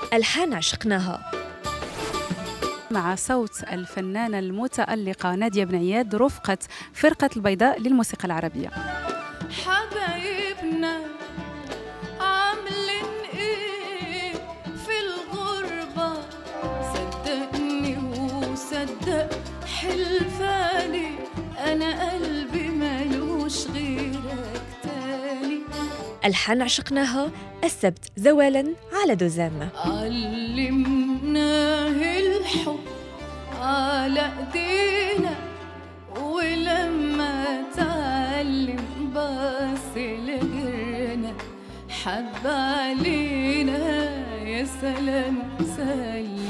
ألحان عشقناها مع صوت الفنانة المتألقة نادية بن عياد رفقة فرقة البيضاء للموسيقى العربية. حبايبنا عاملين ايه في الغربة، صدقني وصدق حلفاني أنا قلبي ملوش غيرك تاني. ألحان عشقناها السبت زوالاً على دوزام. علمناه الحب على ايدينا، ولما تعلم بس لغيرنا حب علينا يا سلام سلم.